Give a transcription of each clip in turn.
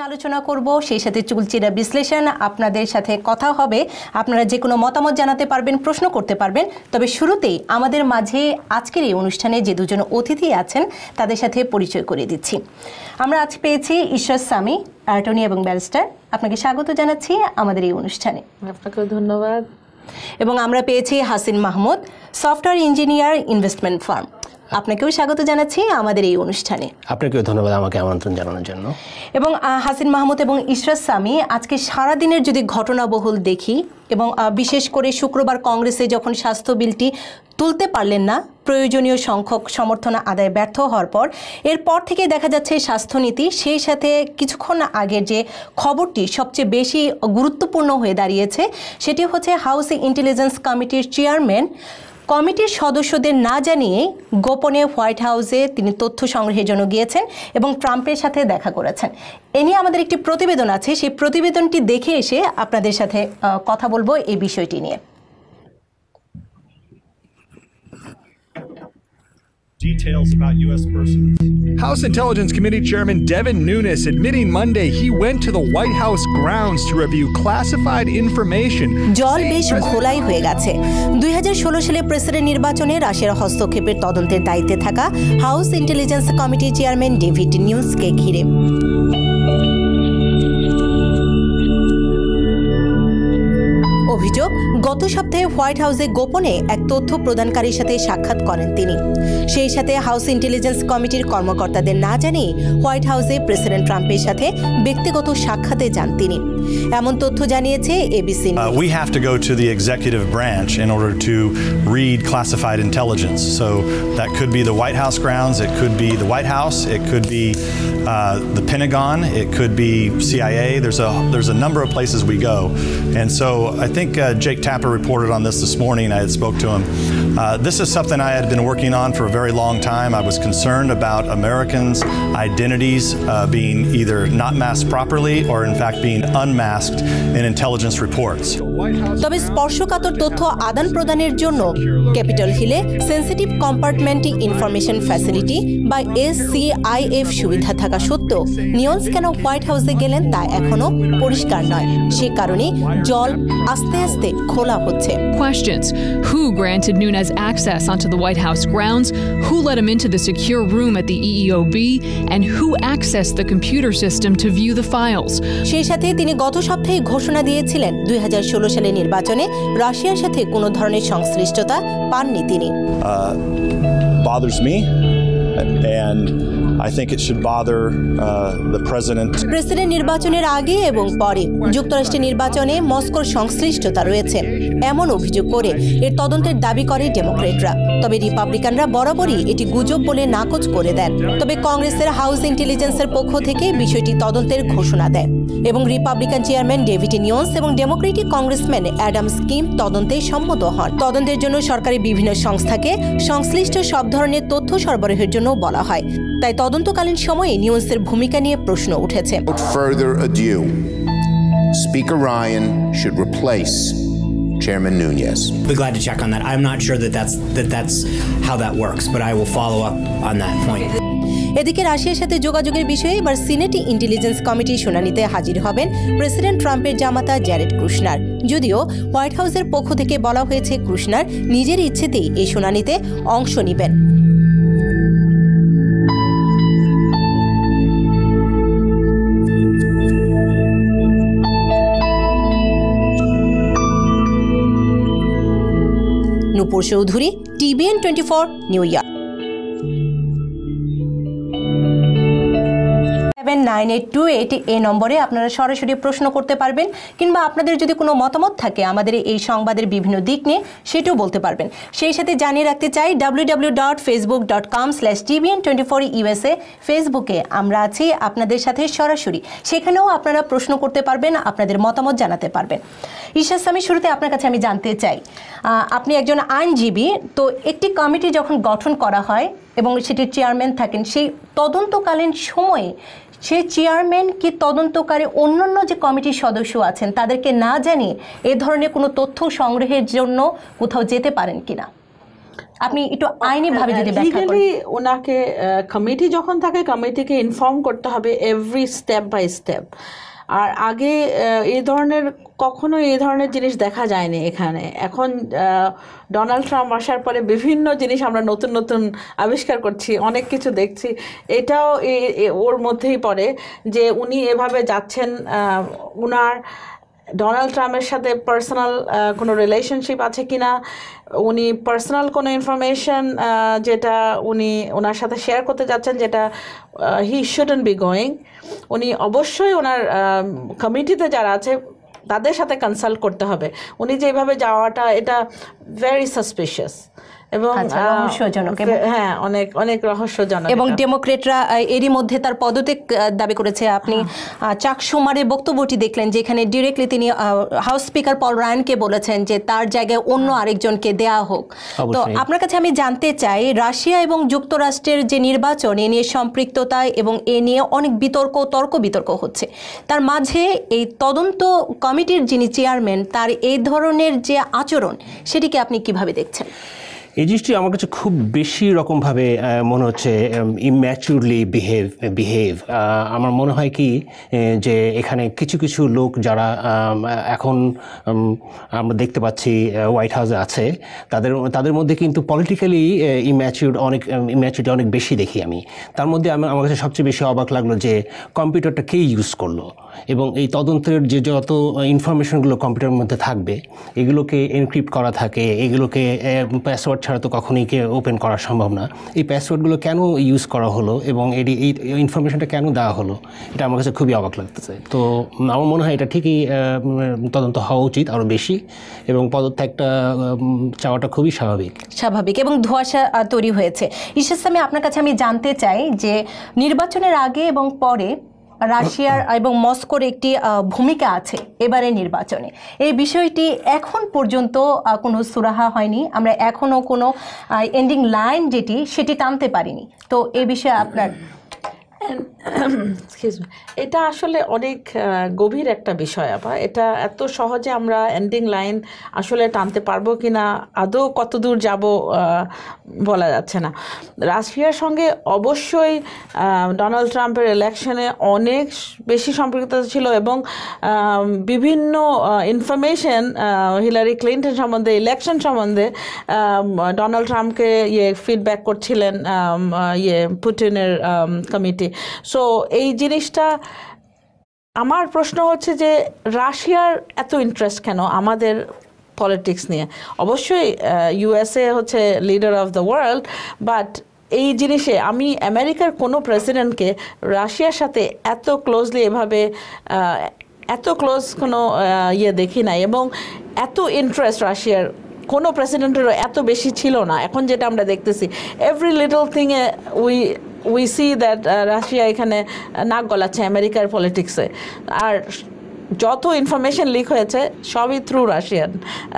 আলোচনা করব, সেই সাথে চুলচেরা বিশ্লেষণ, আপনাদের সাথে কথা হবে। আপনারা যে কোনো মতামত জানাতে পারবেন, প্রশ্ন করতে পারবেন। তবে শুরুতেই আমাদের মাঝে আজকের এই অনুষ্ঠানে যে দুজন অতিথি আছেন তাদের সাথে পরিচয় করিয়ে দিচ্ছি। আমরা আজ পেয়েছি ইশরাত সামি, অ্যাটর্নি এবং ব্যারিস্টার। আপনাকে স্বাগত জানাচ্ছি আমাদের এই অনুষ্ঠানে। আপনাকেও ধন্যবাদ। এবং আমরা পেয়েছি Hasin Mahmud, software engineer, investment firm. আপনাকেও স্বাগত জানাচ্ছি আমাদের এই অনুষ্ঠানে। আপনাকেও ধন্যবাদ আমাকে আমন্ত্রণ জানানোর জন্য। এবং হাসিন মাহমুদ এবং ইশরাত সামি, আজকে সারাদিনের যদি ঘটনাবহুল দেখি এবং বিশেষ করে শুক্রবার কংগ্রেসে যখন স্বাস্থ্য বিলটি তুলতে পারলেন না, প্রয়োজনীয় সংখ্যক সমর্থন আদায় ব্যর্থ হওয়ার পর, এরপর থেকে দেখা যাচ্ছে স্বাস্থ্যনীতি, সেই সাথে কিছুক্ষণ আগের যে খবরটি সবচেয়ে বেশি গুরুত্বপূর্ণ হয়ে দাঁড়িয়েছে সেটি হচ্ছে হাউস ইন্টেলিজেন্স কমিটির চেয়ারম্যান কমিটির সদস্যদের না জানিয়ে গোপনে হোয়াইট হাউসে তিনি তথ্য সংগ্রহের জন্য গিয়েছেন এবং ট্রাম্পের সাথে দেখা করেছেন। এ নিয়ে আমাদের একটি প্রতিবেদন আছে, সেই প্রতিবেদনটি দেখে এসে আপনাদের সাথে কথা বলবো এই বিষয়টি নিয়ে। Details about U.S. persons. House Intelligence Committee Chairman Devin Nunes admitting Monday he went to the White House grounds to review classified information. জল বেশ ঘোলাই হয়ে গেছে। 2016 সালে প্রেসিডেন্ট নির্বাচনে রাশিয়ার হস্তক্ষেপের তদন্তের দায়িত্বে থাকা হাউস ইন্টেলিজেন্স কমিটির চেয়ারম্যান ডেভিড নিউসকে ঘিরে অভিযোগ, গত সপ্তাহে হোয়াইট হাউসে গোপনে এক তথ্য প্রদানকারীর সাথে সাক্ষাৎ করেন তিনি। সেই সাথে হাউস ইন্টেলিজেন্স কমিটির কর্মকর্তাদের না জানিয়ে হোয়াইট হাউসে প্রেসিডেন্ট ট্রাম্পের সাথে ব্যক্তিগত সাক্ষাতে যান তিনি, এমন তথ্য জানিয়েছে ABC. We have to go to the executive branch in order to read classified intelligence. So that could be the White House grounds, it could be the White House, it could be the Pentagon, it could be CIA. There's a number of places we go. And so I think Jake Tapper reported on this morning. I had spoke to him. This is something I had been working on for a very long time. I was concerned about Americans' identities being either not masked properly or in fact being unmasked in intelligence reports. তবে স্পর্শকাতর তথ্য আদান প্রদানের জন্য Capitol হিলে sensitive compartment information facility বা SCIF সুবিধা থাকা সত্ত্বেও নিউস কেন হোয়াইট হাউসে গেলেন তা এখনো পরিষ্কার নয়। সে কারণে জল আস্তে আস্তে খোলা হচ্ছে। Questions: Who granted Nunes access onto the White House grounds? Who let him into the secure room at the EEOB? And who accessed the computer system to view the files? সেই সাথে তিনি গত সপ্তাহে ঘোষণা দিয়েছিলেন 2016 সালের নির্বাচনে রাশিয়ার সাথে কোনো ধরনের সংশ্লিষ্টতা পাননি তিনি। Bothers me and I think it should bother the president. President নির্বাচনের আগে এবং পরে যুক্তরাষ্ট্রের নির্বাচনে মস্কোর সংশ্লিষ্টতা রয়েছে এমন অভিযোগ করে এর তদন্তের দাবি করে ডেমোক্রেটরা। তবে রিপাবলিকানরা বরাবরই এটি গুজব বলে নাকচ করে দেন। তবে কংগ্রেসের হাউস ইন্টেলিজেন্সের পক্ষ থেকে বিষয়টি তদন্তের ঘোষণা দেয় এবং রিপাবলিকান চেয়ারম্যান ডেভিড নিউস এবং ডেমোক্রেটিক কংগ্রেসম্যান অ্যাডাম স্কিম তদন্তে সম্মত হন। তদন্তের জন্য সরকারি বিভিন্ন সংস্থাকে সংশ্লিষ্ট সব ধরনের তথ্য সরবরাহের জন্য বলা হয়। তাই তদন্তকালীন সময়ে নিউজের ভূমিকা নিয়ে প্রশ্ন উঠেছে। Further ado, Speaker Ryan should replace Chairman Nunes. Be glad to check on that. I'm not sure that's how that works, but I will follow up on that point. এদিকে রাশিয়ার সাথে যোগাযোগের বিষয়ে এবার সিনেট ইন্টেলিজেন্স কমিটির শুনানিতে হাজির হবেন প্রেসিডেন্ট ট্রাম্পের জামাতা জ্যারেড কুশনার। যদিও হোয়াইট হাউসের পক্ষ থেকে বলা হয়েছে কুশনার নিজের ইচ্ছেতেই এই শুনানিতে অংশ নেবেন। Nupur Chowdhury, TBN 24, New York. 9828 এই নম্বরে আপনারা সরাসরি প্রশ্ন করতে পারবেন, কিংবা আপনাদের যদি কোনো মতামত থাকে আমাদের এই সংবাদের বিভিন্ন দিক নিয়ে সেটাও বলতে পারবেন। সেই সাথে জানিয়ে রাখতে চাই www.facebook.com/TBN24USA ফেসবুকে আমরা আছি আপনাদের সাথে সরাসরি, সেখানেও আপনারা প্রশ্ন করতে পারবেন, আপনাদের মতামত জানাতে পারবেন। ইশরাত সামি, শুরুতে আপনার কাছে আমি জানতে চাই, আপনি একজন আইনজীবী, তো একটি কমিটি যখন গঠন করা হয় এবং সেটির চেয়ারম্যান থাকেন, সেই তদন্তকালীন সময়ে সেই চেয়ারম্যান কি তদন্তকারী অন্যান্য যে কমিটির সদস্য আছেন তাদেরকে না জানিয়ে এ ধরনের কোনো তথ্য সংগ্রহের জন্য কোথাও যেতে পারেন কিনা? আপনি একটু আইনিভাবে যদি ব্যাখ্যা করেন। লিগ্যালি ওনাকে কমিটি যখন থাকে কমিটিকে ইনফর্ম করতে হবে এভরি স্টেপ বাই স্টেপ। আর আগে কখনো এই ধরনের জিনিস দেখা যায়নি এখানে। এখন ডোনাল্ড ট্রাম্প আসার পরে বিভিন্ন জিনিস আমরা নতুন নতুন আবিষ্কার করছি, অনেক কিছু দেখছি। এটাও ওর মধ্যেই পড়ে যে উনি এভাবে যাচ্ছেন, উনার ডোনাল্ড ট্রাম্পের সাথে পার্সোনাল কোনো রিলেশনশিপ আছে কিনা, উনি পার্সোনাল কোনো ইনফরমেশন যেটা উনি ওনার সাথে শেয়ার করতে যাচ্ছেন যেটা হি শুডন্ট বি গোয়িং, উনি অবশ্যই ওনার কমিটিতে যারা আছে তাদের সাথে কনসাল্ট করতে হবে। উনি যেভাবে যাওয়াটা এটা ভেরি সাসপিশিয়াস এবং রহস্যজনক। হ্যাঁ, অনেক অনেক রহস্যজনক। এবং ডেমোক্রেটরা এরই মধ্যে তার পদত্যাগ দাবি করেছে। আপনি চাক শুমারের বক্তব্যটি দেখলেন, যেখানে ডিরেক্টলি তিনি হাউস স্পিকার পল রায়ানকে বলেছেন যে তার জায়গায় অন্য আরেকজনকে দেয়া হোক। তো আপনার কাছে আমি জানতে চাই, রাশিয়া এবং যুক্তরাষ্ট্রের যে নির্বাচন, এ নিয়ে সম্পৃক্ততা এবং এ নিয়ে অনেক তর্ক বিতর্ক হচ্ছে, তার মাঝে এই তদন্ত কমিটির যিনি চেয়ারম্যান তার এই ধরনের যে আচরণ, সেটিকে আপনি কিভাবে দেখছেন? এই জিনিসটি আমার কাছে খুব বেশি রকমভাবে মনে হচ্ছে ইম্যাচিউরলি বিহেভ। আমার মনে হয় কি যে এখানে কিছু কিছু লোক যারা এখন আমরা দেখতে পাচ্ছি হোয়াইট হাউসে আছে, তাদের মধ্যে কিন্তু পলিটিক্যালি ইম্যাচিউরিটি অনেক বেশি দেখি আমি। তার মধ্যে আমার কাছে সবচেয়ে বেশি অবাক লাগলো যে কম্পিউটারটা কে ইউজ করলো, এবং এই তদন্তের যে যত ইনফরমেশনগুলো কম্পিউটারের মধ্যে থাকবে এগুলোকে এনক্রিপ্ট করা থাকে, এগুলোকে পাসওয়ার্ড ছাড়া তো কখনোই ওপেন করা সম্ভব না। এই পাসওয়ার্ডগুলো কেন ইউজ করা হলো এবং এই ইনফরমেশনটা কেন দেওয়া হলো, এটা আমার কাছে খুবই অবাক লাগতেছে। তো আমার মনে হয় এটা ঠিকই তদন্ত হওয়া উচিত আরও বেশি, এবং পদত্যাগটা চাওয়াটা খুবই স্বাভাবিক। এবং ধোঁয়াশা তৈরি হয়েছে। ইশরাত সামি, আপনার কাছে আমি জানতে চাই যে নির্বাচনের আগে এবং পরে রাশিয়ার এবং মস্কোর একটি ভূমিকা আছে এবারে নির্বাচনে। এই বিষয়টি এখন পর্যন্ত কোনো সুরাহা হয়নি, আমরা এখনও কোনো এন্ডিং লাইন সেটি টানতে পারিনি। তো এই বিষয়ে আপনার এটা আসলে অনেক গভীর একটা বিষয়। এটা এত সহজে আমরা এন্ডিং লাইন আসলে টানতে পারবো কিনা, আদৌ কতদূর যাব বলা যাচ্ছে না। রাশিয়ার সঙ্গে অবশ্যই ডোনাল্ড ট্রাম্পের ইলেকশনে অনেক বেশি সম্পৃক্ততা ছিল, এবং বিভিন্ন ইনফরমেশন হিলারি ক্লিন্টন সম্বন্ধে, ইলেকশন সম্বন্ধে ডোনাল্ড ট্রাম্পকে ফিডব্যাক করছিলেন পুতিনের কমিটি। সো এই জিনিসটা, আমার প্রশ্ন হচ্ছে যে রাশিয়ার এত ইন্টারেস্ট কেন আমাদের পলিটিক্স নিয়ে? অবশ্যই ইউএসএ হচ্ছে leader of the world, but এই জিনিসে আমি আমেরিকার কোনো প্রেসিডেন্টকে রাশিয়ার সাথে এত ক্লোজলি এভাবে এত ক্লোজ কোনো দেখি নাই, এবং এত ইন্টারেস্ট রাশিয়ার কোনো প্রেসিডেন্টেরও এত বেশি ছিল না। এখন যেটা আমরা দেখতেছি, এভরি লিটল থিংয়ে উই সি দ্যাট রাশিয়া এখানে নাক গলাচ্ছে আমেরিকার পলিটিক্সে। আর যত ইনফরমেশন লিক হয়েছে সবই থ্রু রাশিয়ান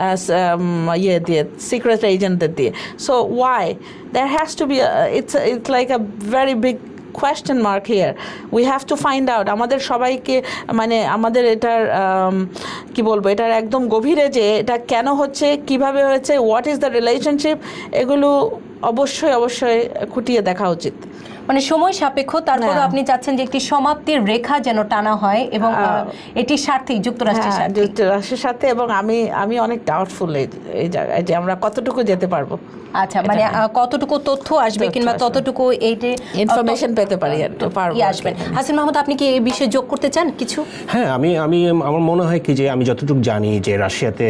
দিয়ে, সিক্রেট এজেন্টদের দিয়ে। So why there has to be, it's like a very big question mark here. We have to find out. আমাদের সবাইকে, মানে আমাদের এটার কি বলবো, এটার একদম গভীরে যে এটা কেন হচ্ছে, কিভাবে হয়েছে, হোয়াট ইজ দ্য রিলেশনশিপ, এগুলো অবশ্যই খুঁটিয়ে দেখা উচিত। মানে সময় সাপেক্ষ, তারপরে আপনি চাচ্ছেন যে একটি সমাপ্তির রেখা যেন টানা হয়, এবং এটি স্বার্থে যুক্তরাষ্ট্রের সাথে। এবং আমি অনেক ডাউটফুল এই জায়গায় যে আমরা কতটুকু যেতে পারবো। আচ্ছা, মানে কতটুকু তথ্য আসবে কিংবা ততটুকু এই যে ইনফরমেশন পেতে পারি আসবেন। হাসিন মাহমুদ, আপনি কি এই বিষয়ে যোগ করতে চান কিছু? হ্যাঁ, আমার মনে হয় কি যে আমি যতটুকু জানি যে রাশিয়াতে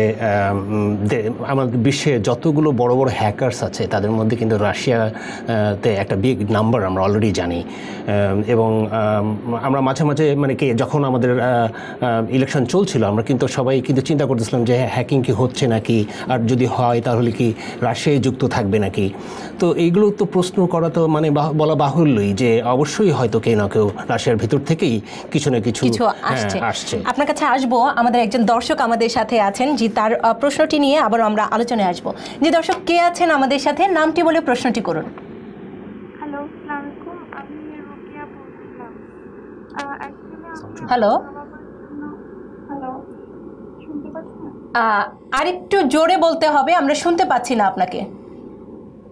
আমাদের বিশ্বে যতগুলো বড় বড় হ্যাকার্স আছে তাদের মধ্যে কিন্তু রাশিয়াতে একটা বিগ নাম্বার আমরা অলরেডি জানি। এবং আমরা মাঝে মাঝে মানে কি যখন আমাদের ইলেকশন চলছিল আমরা কিন্তু সবাই কিন্তু চিন্তা করতেছিলাম যে হ্যাকিং কি হচ্ছে নাকি, আর যদি হয় তাহলে কি রাশিয়ায় যুক্ত থাকবে নাকি। তো এইগুলো তো প্রশ্ন করা তো মানে বলা বাহুল্যই যে অবশ্যই হয়তো কেউ না কেউ রাশিয়ার ভিতর থেকেই কিছু না কিছু আসছে। আপনার কাছে আসবো, আমাদের একজন দর্শক আমাদের সাথে আছেন, জি তার প্রশ্নটি নিয়ে আবার আমরা আলোচনায় আসবো। যে দর্শক কে আছেন আমাদের সাথে, নামটি বলে প্রশ্নটি করুন। হ্যালো, আসসালামু আলাইকুম, আমি রুকিয়া বলছিলাম। হ্যালো, শুনতে পাচ্ছেন? আরেকটু জোরে বলতে হবে, আমরা শুনতে পাচ্ছি না আপনাকে।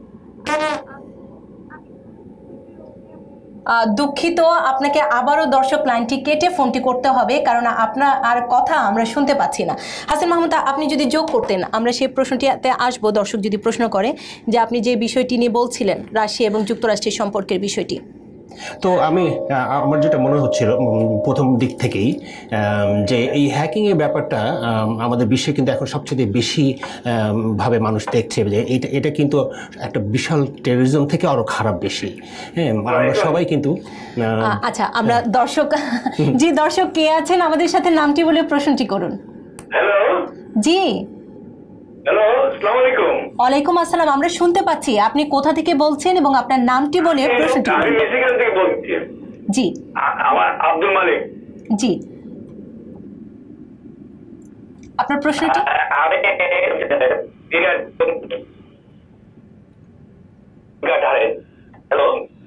দুঃখিত, আপনাকে আবারও দর্শক লাইনটি কেটে ফোনটি করতে হবে, কারণ আপনার আর কথা আমরা শুনতে পাচ্ছি না। হাসিন মাহমুদ, আপনি যদি যোগ করতেন আমরা সেই প্রশ্নটিতে আসবো। দর্শক যদি প্রশ্ন করে যে আপনি যে বিষয়টি নিয়ে বলছিলেন রাশিয়া এবং যুক্তরাষ্ট্রের সম্পর্কের বিষয়টি, তো আমার যেটা মনে হচ্ছিল প্রথম দিক থেকেই যে এই হ্যাকিংয়ের ব্যাপারটা আমাদের বিশ্বে কিন্তু এখন সবচেয়ে বেশি ভাবে মানুষ দেখছে যে এটা কিন্তু একটা বিশাল টেররিজম থেকে আরও খারাপ বেশি। হ্যাঁ, আমরা সবাই কিন্তু আচ্ছা, আমরা দর্শক জি দর্শক কে আছেন আমাদের সাথে নামটি বলে প্রশ্নটি করুন। হ্যালো জি, হ্যালো, আসসালামু আলাইকুম। ওয়ালাইকুম আসসালাম, আমরা শুনতে পাচ্ছি। আপনি কোথা থেকে বলছেন এবং আপনার নামটি বলে প্রশ্নটি আমি করুন। মিশিগান থেকে বলছি। জি, আমার আব্দুল মালিক। জি, আপনার প্রশ্নটি। আমি হ্যালো,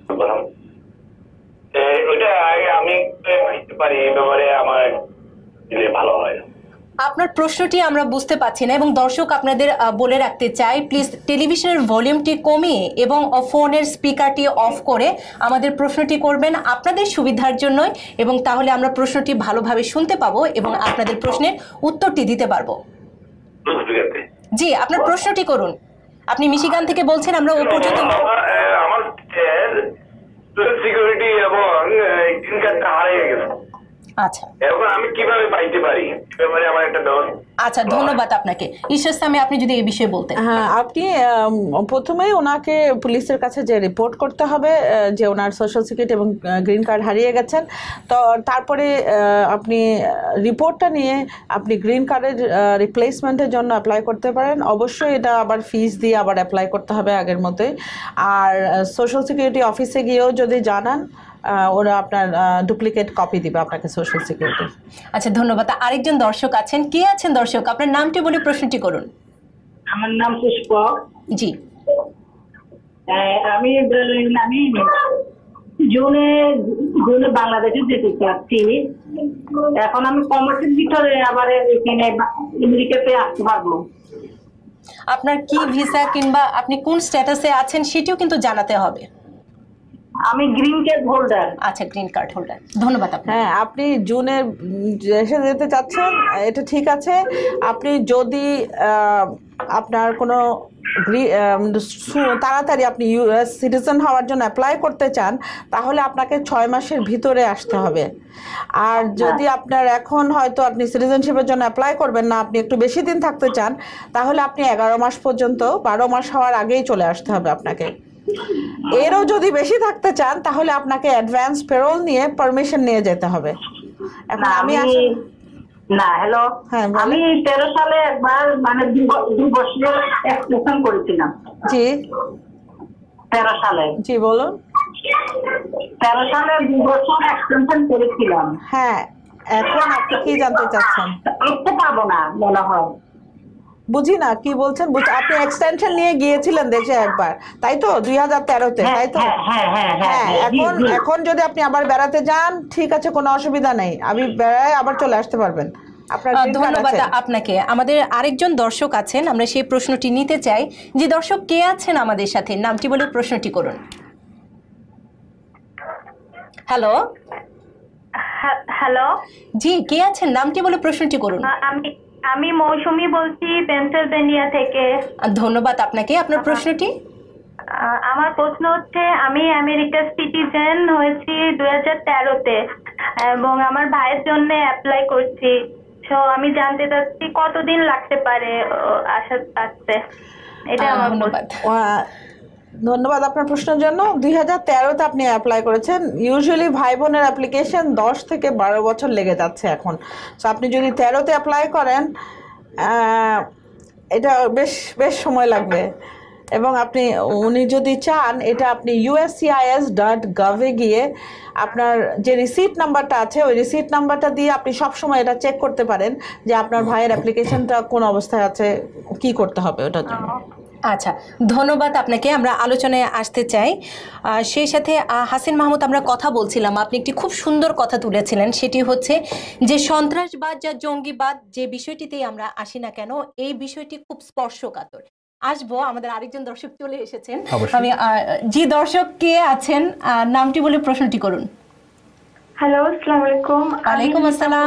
ওইটা আমি বুঝতে পারি এই ব্যাপারে আমার দিলে ভালো হয়। আপনার প্রশ্নটি আমরা বুঝতে পারছি না এবং দর্শক আপনাদের বলে রাখতে চাই, প্লিজ টেলিভিশনের ভলিউমটি কমিয়ে এবং ফোনের স্পিকারটি অফ করে আমাদের প্রশ্নটি করবেন আপনাদের সুবিধার জন্যই, এবং তাহলে আমরা প্রশ্নটি ভালোভাবে শুনতে পাবো এবং আপনাদের প্রশ্নের উত্তরটি দিতে পারবো। জি, আপনার প্রশ্নটি করুন। আপনি মিশিগান থেকে বলছেন, আমরা ও পর্যন্ত আমার সিকিউরিটি এবং গ্রিন কার্ডটা হারিয়ে গেছে। আচ্ছা, এখন আমি কিভাবে পাইতে পারি ব্যাপারে আমার একটা ব্যবস্থা। আচ্ছা, ধন্যবাদ আপনাকে। ঈশ্বর সামি, আপনি যদি এই বিষয়ে বলতেন। হ্যাঁ, আপনি প্রথমেই ওনাকে পুলিশের কাছে যে রিপোর্ট করতে হবে যে ওনার সোশ্যাল সিকিউরিটি এবং গ্রিন কার্ড হারিয়ে গেছেন। তো তারপরে আপনি রিপোর্টটা নিয়ে আপনি গ্রিন কার্ডের রিপ্লেসমেন্টের জন্য অ্যাপ্লাই করতে পারেন। অবশ্যই এটা আবার ফিস দিয়ে আবার অ্যাপ্লাই করতে হবে আগের মতোই। আর সোশ্যাল সিকিউরিটি অফিসে গিয়েও যদি জানান, ওরা আপনার ডুপ্লিকেট কপি দিবে আপনাকে সোশ্যাল সিকিউরিটি। আচ্ছা, ধন্যবাদ। আরেকজন দর্শক আছেন, কে আছেন দর্শক? আপনার নামটি বলে প্রশ্নটি করুন। আমার নাম পুষ্পক। জি, আমি জুনে বাংলাদেশে যেতে চাচ্ছি। এখন আমি কমার্সের ভিতরে আবার এখানে আমেরিকাতে আসতে পারবো। আপনার কি ভিসা কিংবা আপনি কোন স্ট্যাটাসে আছেন সেটিও কিন্তু জানাতে হবে। আমি গ্রিন কার্ড হোল্ডার। আচ্ছা, গ্রিন কার্ড হোল্ডার, ধন্যবাদ আপনাকে। হ্যাঁ, আপনি জুনে দেশে যেতে চাচ্ছেন, এটা ঠিক আছে। আপনি যদি আপনার কোনো তাড়াতাড়ি আপনি ইউএস সিটিজেন হওয়ার জন্য অ্যাপ্লাই করতে চান, তাহলে আপনাকে 6 মাসের ভিতরে আসতে হবে। আর যদি আপনার এখন হয়তো আপনি সিটিজেনশিপের জন্য অ্যাপ্লাই করবেন না, আপনি একটু বেশি দিন থাকতে চান, তাহলে আপনি 11 মাস পর্যন্ত 12 মাস হওয়ার আগেই চলে আসতে হবে আপনাকে। এরও যদি বেশি থাকতে চান তাহলে আপনাকে অ্যাডভান্স পেরোল নিয়ে পারমিশন নিয়ে যেতে হবে। এখন আমি না, হ্যালো, আমি 13 সালে একবার মানে 2 বছর এক্সটেনশন করেছিলাম। জি, 13 সালে। জি, বলুন। 13 সালে 2 বছর এক্সটেনশন করেছিলাম। হ্যাঁ, এখন আপনি কি জানতে চাচ্ছেন? আসতে পারবো না মনে হয়। বুঝি না কি বলছেন। আপনি এক্সটেনশন নিয়ে গিয়েছিলেন দেশে একবার, তাই তো? 2013-তে, তাই তো? হ্যাঁ, এখন যদি আপনি আবার বেড়াতে যান, ঠিক আছে, কোনো অসুবিধা নেই। আমি বেড়ায় আবার চলে আসতে পারবেন। আপনার ধন্যবাদ আপনাকে। আমাদের আরেকজন দর্শক আছেন, আমরা সেই প্রশ্নটি নিতে চাই। যে দর্শক কে আছেন আমাদের সাথে, নামটি বলে প্রশ্নটি করুন। হ্যালো, হ্যালো, জি, কে আছেন? নামটি বলে প্রশ্নটি করুন। আমি মৌসুমী বলছি, পেনসিলভেনিয়া থেকে। ধন্যবাদ আপনাকে। আপনার প্রশ্নটি? আমার প্রশ্ন হচ্ছে, আমি আমেরিকার সিটিজেন হয়েছি 2013-তে এবং আমার ভাইয়ের জন্য অ্যাপ্লাই করছি। তো আমি জানতে চাচ্ছি কতদিন লাগতে পারে আসতে। এটা আমার ধন্যবাদ। ধন্যবাদ আপনার প্রশ্নের জন্য। 2013-তে আপনি অ্যাপ্লাই করেছেন। ইউজুয়ালি ভাই বোনের অ্যাপ্লিকেশন 10 থেকে 12 বছর লেগে যাচ্ছে এখন। সো আপনি যদি 13-তে অ্যাপ্লাই করেন, এটা বেশ সময় লাগবে। এবং উনি যদি চান, এটা আপনি uscis.gov-এ গিয়ে আপনার যে রিসিট নাম্বারটা আছে, ওই রিসিট নাম্বারটা দিয়ে আপনি সবসময় এটা চেক করতে পারেন যে আপনার ভাইয়ের অ্যাপ্লিকেশনটা কোন অবস্থায় আছে, কি করতে হবে ওটার জন্য। আচ্ছা, ধন্যবাদ আপনাকে। আমরা আলোচনায় আসতে চাই। সেই সাথে হাসিন মাহমুদ, আমরা কথা বলছিলাম, আপনি একটি খুব সুন্দর কথা তুলেছিলেন, সেটি হচ্ছে যে সন্ত্রাসবাদ বা জঙ্গিবাদ যে বিষয়টিতেই আমরা আসি না কেন, এই বিষয়টি খুব স্পর্শকাতর। আসবো, আমাদের আরেকজন দর্শক চলে এসেছেন। অবশ্যই। আমি জি দর্শক কে আছেন, নামটি বলে প্রশ্নটি করুন। হ্যালো, আসসালামু আলাইকুম। ওয়ালাইকুম আসসালাম।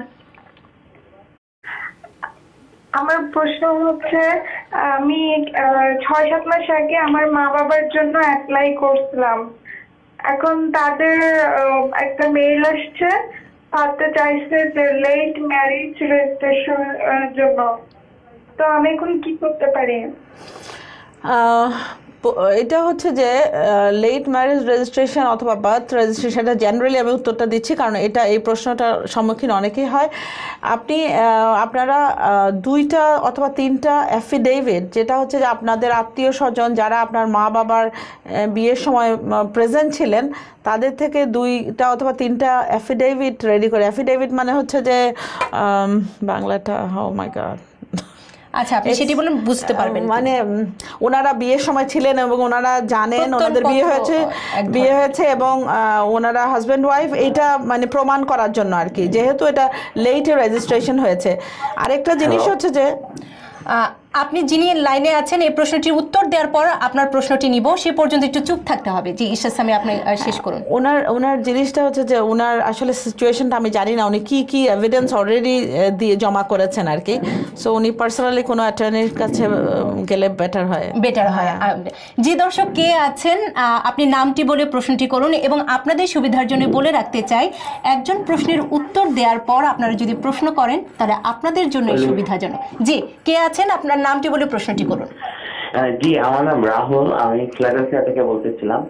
আমার প্রশ্ন হচ্ছে, আমি 6-7 মাস আগে আমার মা বাবার জন্য অ্যাপ্লাই করছিলাম। এখন তাদের একটা মেইল আসছে, তাতে চাইছে যে লেট ম্যারেজ রেজিস্ট্রেশন জন্য। তো আমি এখন কি করতে পারি? এটা হচ্ছে যে লেট ম্যারেজ রেজিস্ট্রেশন অথবা বার্থ রেজিস্ট্রেশন, এটা জেনারেলি আমি উত্তরটা দিচ্ছি কারণ এই প্রশ্নটার সম্মুখীন অনেকেই হয়। আপনারা 2টা অথবা 3টা অ্যাফিডেভিট, যেটা হচ্ছে যে আপনাদের আত্মীয় স্বজন যারা আপনার মা বাবার বিয়ের সময় প্রেজেন্ট ছিলেন তাদের থেকে 2টা অথবা 3টা অ্যাফিডেভিট রেডি করে। অ্যাফিডেভিট মানে হচ্ছে যে বাংলাটা, ও মাই গড, আচ্ছা আপনি সেটি বলুন, বুঝতে পারবেন। মানে ওনারা বিয়ের সময় ছিলেন এবং ওনারা জানেন ওনাদের বিয়ে হয়েছে এবং ওনারা হাজব্যান্ড ওয়াইফ, এটা মানে প্রমাণ করার জন্য আর কি, যেহেতু এটা লেটে রেজিস্ট্রেশন হয়েছে। আরেকটা জিনিস হচ্ছে যে আপনি যিনি লাইনে আছেন এই প্রশ্নটির উত্তর দেওয়ার পর আপনার প্রশ্নটি নিব, সে পর্যন্ত একটু চুপ থাকতে হবে। জি ইশরাত সামি, আপনি শেষ করুন। ওনার জিনিসটা হচ্ছে যে ওনার আসলে সিচুয়েশনটা আমি জানি না, উনি কি এভিডেন্স অলরেডি দিয়ে জমা করেছেন আর কি। সো উনি পার্সোনালি কোনো অ্যাটর্নির কাছে গেলে বেটার হয়। জি দর্শক কে আছেন, আপনি নামটি বলে প্রশ্নটি করুন এবং আপনাদের সুবিধার জন্য বলে রাখতে চাই, একজন প্রশ্নের উত্তর দেওয়ার পর আপনারা যদি প্রশ্ন করেন তাহলে আপনাদের জন্য সুবিধাজনক। জি কে আছেন, আপনার নামটি বলে প্রশ্নটি করুন। জি আমার নাম রাহুল, আমি ফিলাডেলফিয়া থেকে বলতেছিলাম।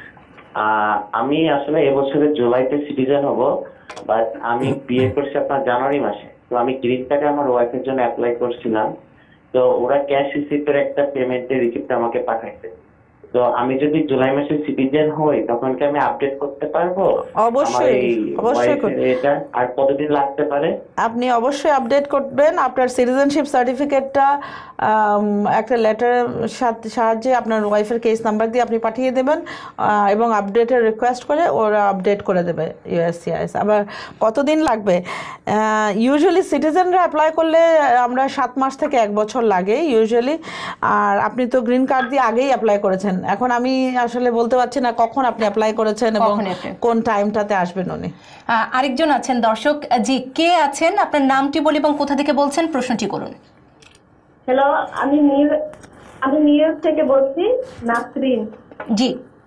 আমি আসলে এবছরের জুলাইতে সিটিজেন হব, বাট আমি বিয়ে করছি আপনার জানুয়ারি মাসে। তো আমি গ্রিন কার্ডে আমার ওয়াইফের জন্য অ্যাপ্লাই করছিলাম, তো ওরা ক্যাশ রিসিপ্টের একটা পেমেন্টের রিসিপ্ট আমাকে পাঠাইছে। তো আমি যদি জুলাই মাসে সিটিজেন হই তখন কি আমি আপডেট করতে পারবো? অবশ্যই এটা আর কতদিন লাগতে পারে? আপনি অবশ্যই আপডেট করবেন। আপনার সিটিজেনশিপ সার্টিফিকেটটা একটা লেটারের সাহায্যে আপনার ওয়াইফের কেস নাম্বার দিয়ে আপনি পাঠিয়ে দেবেন এবং আপডেটের রিকোয়েস্ট করে ওরা আপডেট করে দেবে ইউএসসিআইএস। আবার কতদিন লাগবে? ইউজুয়ালি সিটিজেনরা অ্যাপ্লাই করলে আমরা 7 মাস থেকে 1 বছর লাগে ইউজুয়ালি। আর আপনি তো গ্রিন কার্ড দিয়ে আগেই অ্যাপ্লাই করেছেন, এখন আমি আসলে বলতে পারছি না কখন আপনি অ্যাপ্লাই করেছেন এবং কোন টাইমটাতে আসবেন উনি। আরেকজন আছেন দর্শক, জি কে আছেন, আপনার নামটি বলি এবং কোথা থেকে বলছেন, প্রশ্নটি করুন। হ্যালো, আমি নিউ ইয়র্ক থেকে বলছি, নাসরিন। জি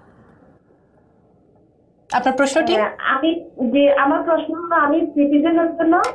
আপনার প্রশ্নটি? আমার প্রশ্ন হলো, আমি সিটিজেনের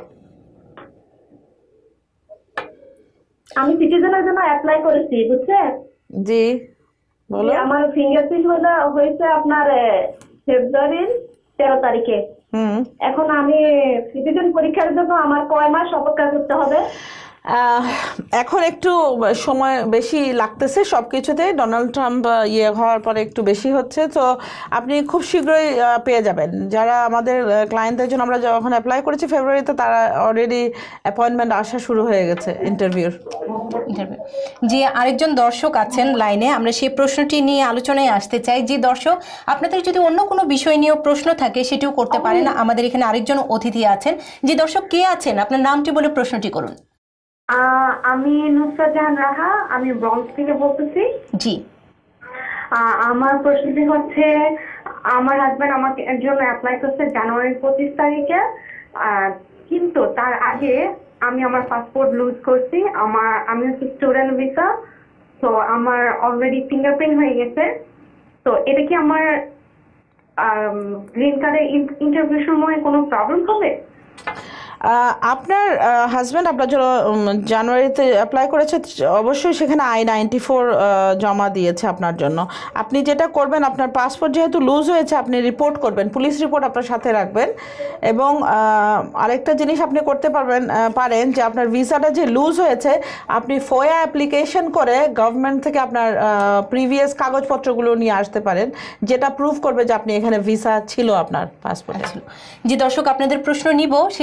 জন্য অ্যাপ্লাই করেছি, বুঝছেন? জি বলো। আমার ফিঙ্গারপ্রিন্ট হয়েছে আপনার ফেব্রুয়ারির 13 তারিখে। এখন আমি সিটিজেন পরীক্ষার জন্য আমার কয় মাস অপেক্ষা করতে হবে? এখন একটু সময় বেশি লাগতেছে সবকিছুতে, ডোনাল্ড ট্রাম্প হওয়ার পরে একটু বেশি হচ্ছে। তো আপনি খুব শীঘ্রই পেয়ে যাবেন। যারা আমাদের ক্লায়েন্টদের জন্য আমরা যখন অ্যাপ্লাই করেছি ফেব্রুয়ারিতে, তারা অলরেডি অ্যাপয়েন্টমেন্ট আসা শুরু হয়ে গেছে ইন্টারভিউর। জি আরেকজন দর্শক আছেন লাইনে, আমরা সেই প্রশ্নটি নিয়ে আলোচনায় আসতে চাই। যে দর্শক আপনাদের যদি অন্য কোনো বিষয় নিয়েও প্রশ্ন থাকে সেটিও করতে পারেন। আমাদের এখানে আরেকজন অতিথি আছেন। যে দর্শক কে আছেন, আপনার নামটি বলে প্রশ্নটি করুন। আমি নুসরাত জাহান রাহা, আমি ব্রঙ্কস থেকে বলতেছি। জি আমার প্রশ্নটি হচ্ছে, আমার হাজবেন্ড আমাকে জন্য অ্যাপ্লাই করছে জানুয়ারির 25 তারিখে, কিন্তু তার আগে আমি আমার পাসপোর্ট লুজ করছি। আমি হচ্ছে স্টুডেন্ট ভিসা, তো আমার অলরেডি ফিঙ্গারপ্রিন্ট হয়ে গেছে। তো এটা কি আমার গ্রিন কার্ডের ইন্টারভিউর সময় কোনো প্রবলেম হবে? আপনার হাজব্যান্ড আপনার জন্য জানুয়ারিতে অ্যাপ্লাই করেছে, অবশ্যই সেখানে I-94 জমা দিয়েছে আপনার জন্য। আপনি যেটা করবেন, আপনার পাসপোর্ট যেহেতু লুজ হয়েছে আপনি রিপোর্ট করবেন, পুলিশ রিপোর্ট আপনার সাথে রাখবেন। এবং আরেকটা জিনিস আপনি করতে পারেন যে আপনার ভিসাটা যে লুজ হয়েছে, আপনি FOIA অ্যাপ্লিকেশন করে গভর্নমেন্ট থেকে আপনার প্রিভিয়াস কাগজপত্রগুলো নিয়ে আসতে পারেন, যেটা প্রুফ করবে যে আপনি এখানে ভিসা ছিল আপনার পাসপোর্টে ছিল। যে দর্শক আপনাদের প্রশ্ন নিব, সেই সাথে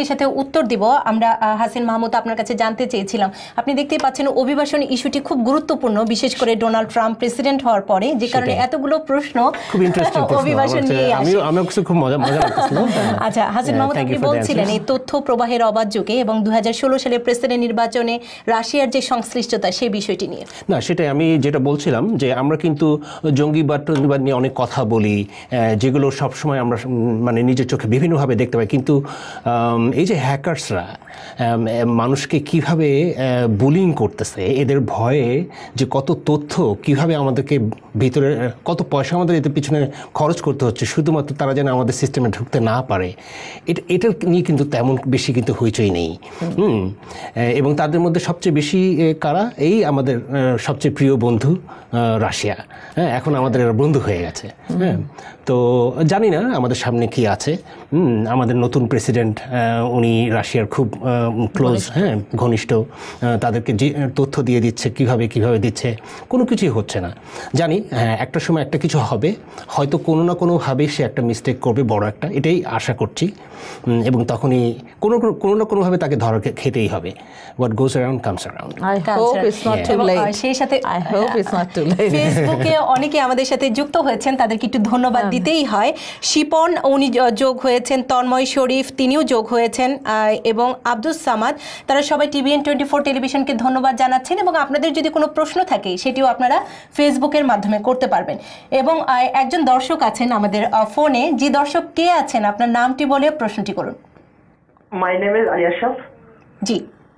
উত্তর দিব আমরা হাসিন মাহমুদ আপনার কাছে জানতে চেয়েছিলাম আপনি দেখতেই পাচ্ছেন অভিবাসন ইস্যুটি খুব গুরুত্বপূর্ণ বিশেষ করে ডোনাল্ড ট্রাম্প প্রেসিডেন্ট হওয়ার পরে যে কারণে এতগুলো প্রশ্ন খুব ইন্টারেস্টিং অভিবাসন নিয়ে আসে আমি কিছু খুব মজা লাগছিল আচ্ছা হাসিন মাহমুদ আপনি বলছিলেন এই তথ্য প্রবাহের অবাধ যুগে এবং 2016 সালে প্রেসিডেন্ট নির্বাচনে রাশিয়ার যে সংশ্লিষ্টতা সেই বিষয়টি নিয়ে না সেটাই আমি যেটা বলছিলাম যে আমরা কিন্তু জঙ্গিবাদ নিয়ে অনেক কথা বলি যেগুলো সবসময় আমরা মানে নিজের চোখে বিভিন্নভাবে দেখতে পাই কিন্তু এই যে হ্যাকার্সরা মানুষকে কিভাবে বুলিং করতেছে এদের ভয়ে যে কত তথ্য কিভাবে আমাদেরকে ভিতরে কত পয়সা আমাদের এতে পিছনে খরচ করতে হচ্ছে শুধুমাত্র তারা যেন আমাদের সিস্টেমে ঢুকতে না পারে এটা নিয়ে কিন্তু তেমন বেশি কিন্তু হইচই নেই এবং তাদের মধ্যে সবচেয়ে বেশি কারা এই আমাদের সবচেয়ে প্রিয় বন্ধু রাশিয়া হ্যাঁ এখন আমাদের বন্ধু হয়ে গেছে হ্যাঁ তো জানি না আমাদের সামনে কি আছে আমাদের নতুন প্রেসিডেন্ট উনি রাশিয়ার খুব ক্লোজ হ্যাঁ ঘনিষ্ঠ তাদেরকে যে তথ্য দিয়ে দিচ্ছে কিভাবে দিচ্ছে কোনো কিছুই হচ্ছে না জানি একটা সময় একটা কিছু হবে হয়তো কোনো না কোনোভাবে সে একটা মিস্টেক করবে বড় একটা এটাই আশা করছি এবং তখনই কোনো না কোনোভাবে তাকে ধরা খেতেই হবে what goes around comes around I hope it's not too late সেই সাথে I hope it's not too late ফেসবুকে অনেকে আমাদের সাথে যুক্ত হয়েছেন তাদেরকে একটু ধন্যবাদ দিতেই হয় শিপন উনি যোগ হয়েছেন তন্ময় শরীফ তিনিও যোগ হয়েছেন এবং আব্দুস সামাদ তারা সবাই TVN 24 টেলিভিশনকে ধন্যবাদ জানাচ্ছেন এবং আপনাদের যদি কোনো প্রশ্ন থাকে সেটিও আপনারা ফেসবুকের মাধ্যমে করতে পারবেন এবং একজন দর্শক আছেন আমাদের ফোনে যে দর্শক কে আছেন আপনার নামটি বলে প্রশ্নটি করুন মাই নেম ইজ আয়াশাফ জি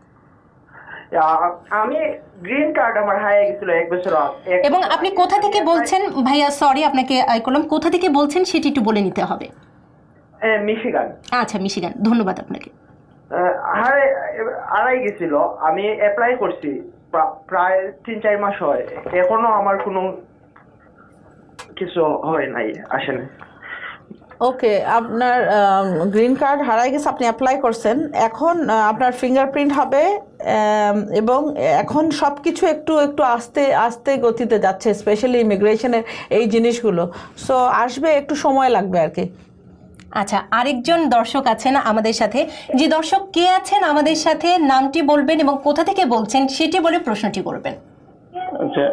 আমি গ্রিন কার্ড আমার হারিয়ে গিয়েছিল 1 বছর আগে এবং আপনি কোথা থেকে বলছেন ভাইয়া সরি আপনাকে কলম কোথা থেকে বলছেন সেটি একটু বলে নিতে হবে মিশিগান আচ্ছা মিশিগান ধন্যবাদ আপনাকে হারাই গেছিল আমি অ্যাপ্লাই করছি প্রায় 3-4 মাস হয় এখনো আমার কোনো কিছু হয় নাই আসে না ওকে আপনার গ্রিন কার্ড হারাই গেছে আপনি অ্যাপ্লাই করছেন এখন আপনার ফিঙ্গারপ্রিন্ট হবে এবং এখন সব কিছু একটু আস্তে আস্তে গতিতে যাচ্ছে স্পেশালি ইমিগ্রেশনের এই জিনিসগুলো সো আসবে একটু সময় লাগবে আর কি আচ্ছা আরেকজন দর্শক আছেন আমাদের সাথে যে দর্শক কে আছেন আমাদের সাথে নামটি বলবেন এবং কোথা থেকে বলছেন সেটি বলে প্রশ্নটি করবেন আচ্ছা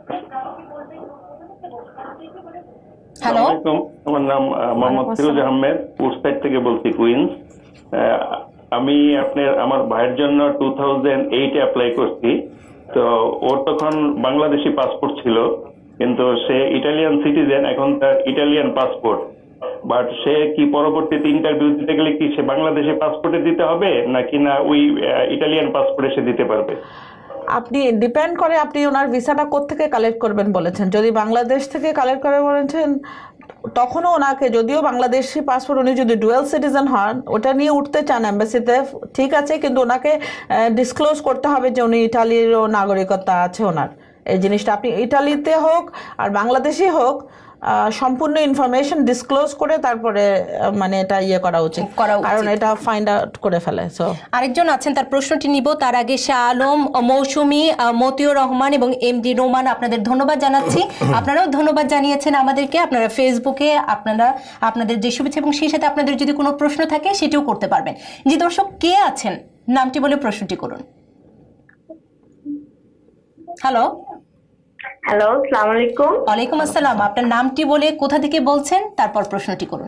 হ্যালো আমার নাম মোহাম্মদ ফিরোজ আহমেদ উডসাইড থেকে বলছি কুইন্স আমি আমার ভাইয়ের জন্য 2008 অ্যাপ্লাই করছি তো ওর তখন বাংলাদেশি পাসপোর্ট ছিল কিন্তু সে ইটালিয়ান সিটিজেন এখন তার ইটালিয়ান পাসপোর্ট বাট সে কি পরবর্তীতে ইন্টারভিউ দিতে গেলে কি সে বাংলাদেশি পাসপোর্টে দিতে হবে নাকি না ওই ইটালিয়ান পাসপোর্টে সে দিতে পারবে আপনি ডিপেন্ড করে আপনি ওনার ভিসাটা কোত্থেকে কালেক্ট করবেন বলেছেন যদি বাংলাদেশ থেকে কালেক্ট করে বলেছেন তখনও ওনাকে যদিও বাংলাদেশি পাসপোর্ট উনি যদি ডুয়েল সিটিজেন হন ওটা নিয়ে উঠতে চান এম্বাসিতে ঠিক আছে কিন্তু ওনাকে ডিসক্লোজ করতে হবে যে উনি ইটালিরও নাগরিকতা আছে ওনার এই জিনিসটা আপনি ইটালিতে হোক আর বাংলাদেশে হোক সম্পূর্ণ ইনফরমেশন ডিসক্লোজ করে তারপরে মানে এটা করা উচিত কারণ এটা ফাইন্ড আউট করে ফেলে সো আরেকজন আছেন তার প্রশ্নটি নিব তার আগে শাহ আলম মৌসুমী মতিউর রহমান এবং MD রোমান আপনাদের ধন্যবাদ জানাচ্ছি আপনারাও ধন্যবাদ জানিয়েছেন আমাদেরকে আপনারা ফেসবুকে আপনাদের যে শুভেচ্ছা এবং সেই সাথে আপনাদের যদি কোনো প্রশ্ন থাকে সেটিও করতে পারবেন যে দর্শক কে আছেন নামটি বলে প্রশ্নটি করুন হ্যালো হ্যালো আসসালামু আলাইকুম ওয়ালাইকুম আসসালাম আপনার নামটি বলে কোথা থেকে বলছেন তারপর প্রশ্নটি করুন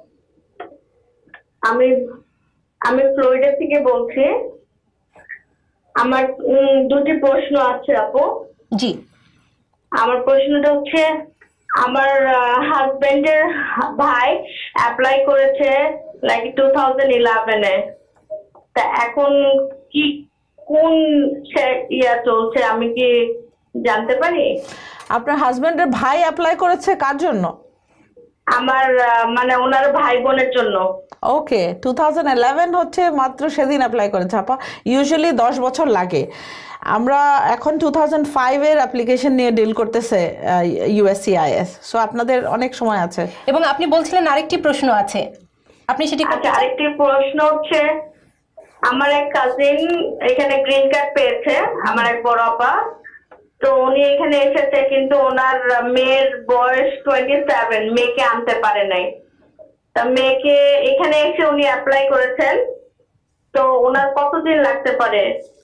আমি ফ্লোরিডা থেকে বলছি আমার দুটি প্রশ্ন আছে আপু জি আমার প্রশ্নটা হচ্ছে আমার হাজবেন্ডের ভাই অ্যাপ্লাই করেছে লাইক 2011 এ তা এখন কি কোন চলছে আমি কি জানতে পারি আপনার হাজবেন্ডের ভাই অ্যাপ্লাই করেছে কার জন্য আমার মানে ওনার ভাই বোনের জন্য ওকে 2011 হচ্ছে মাত্র সেদিন অ্যাপ্লাই করেছে আপা ইউজুয়ালি 10 বছর লাগে আমরা এখন 2005 এর অ্যাপ্লিকেশন নিয়ে ডিল করতেছে USCIS সো আপনাদের অনেক সময় আছে এবং আপনি বলছিলেন আরেকটি প্রশ্ন আছে আপনি সেটি আরেকটি প্রশ্ন হচ্ছে আমার এক কাজিন এখানে গ্রিন কার্ড পেয়েছে আমার এক বড় আপা তো উনি এখানে এসেছে কিন্তু ওনার মেয়ের বয়স 27 মেয়েকে আনতে পারে নাই তা মেয়েকে এখানে এসে উনি অ্যাপ্লাই করেছেন তো তো ওনার কতদিন লাগতে পারে?